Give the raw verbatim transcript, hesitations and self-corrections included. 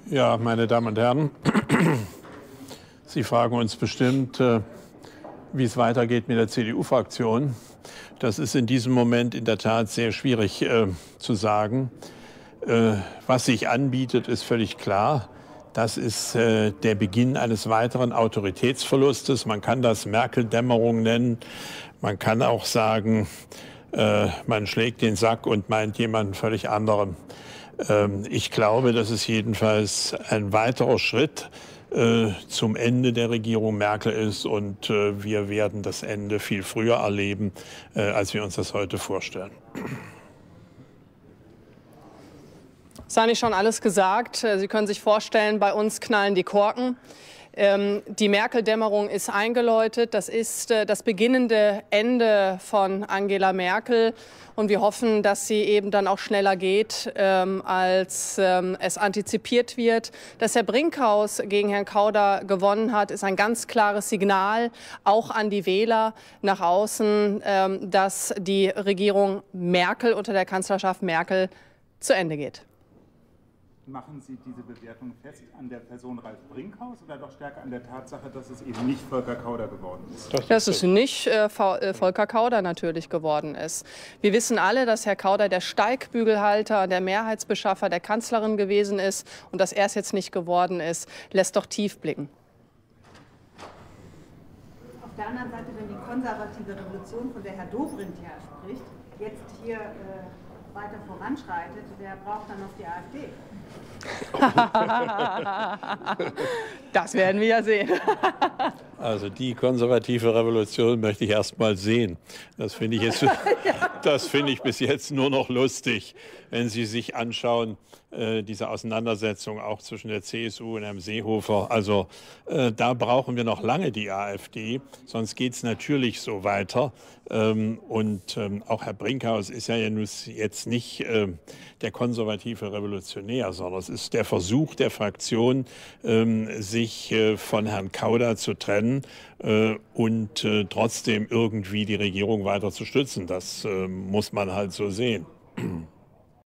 Ja, meine Damen und Herren, Sie fragen uns bestimmt, wie es weitergeht mit der C D U-Fraktion. Das ist in diesem Moment in der Tat sehr schwierig äh, zu sagen. Äh, was sich anbietet, ist völlig klar. Das ist äh, der Beginn eines weiteren Autoritätsverlustes. Man kann das Merkel-Dämmerung nennen. Man kann auch sagen, äh, man schlägt den Sack und meint jemanden völlig anderen. Ich glaube, das ist jedenfalls ein weiterer Schritt äh, zum Ende der Regierung Merkel ist und äh, wir werden das Ende viel früher erleben, äh, als wir uns das heute vorstellen. Sei nicht schon alles gesagt. Sie können sich vorstellen, bei uns knallen die Korken. Ähm, die Merkel-Dämmerung ist eingeläutet. Das ist äh, das beginnende Ende von Angela Merkel. Und wir hoffen, dass sie eben dann auch schneller geht, ähm, als ähm, es antizipiert wird. Dass Herr Brinkhaus gegen Herrn Kauder gewonnen hat, ist ein ganz klares Signal, auch an die Wähler nach außen, ähm, dass die Regierung Merkel unter der Kanzlerschaft Merkel zu Ende geht. Machen Sie diese Bewertung fest an der Person Ralf Brinkhaus oder doch stärker an der Tatsache, dass es eben nicht Volker Kauder geworden ist? Das dass es nicht äh, Volker Kauder natürlich geworden ist. Wir wissen alle, dass Herr Kauder der Steigbügelhalter, der Mehrheitsbeschaffer der Kanzlerin gewesen ist. Und dass er es jetzt nicht geworden ist, lässt doch tief blicken. Auf der anderen Seite, wenn die konservative Revolution, von der Herr Dobrindt ja spricht, jetzt hier äh, weiter voranschreitet, wer braucht dann noch die AfD? Das werden wir ja sehen. Also die konservative Revolution möchte ich erst mal sehen. Das finde ich, jetzt, das finde ich bis jetzt nur noch lustig, wenn Sie sich anschauen, äh, diese Auseinandersetzung auch zwischen der C S U und Herrn Seehofer. Also äh, da brauchen wir noch lange die AfD, sonst geht es natürlich so weiter. Ähm, und ähm, auch Herr Brinkhaus ist ja jetzt nicht äh, der konservative Revolutionär, sondern es ist der Versuch der Fraktion, ähm, sich äh, von Herrn Kauder zu trennen äh, und äh, trotzdem irgendwie die Regierung weiter zu stützen. Das äh, muss man halt so sehen.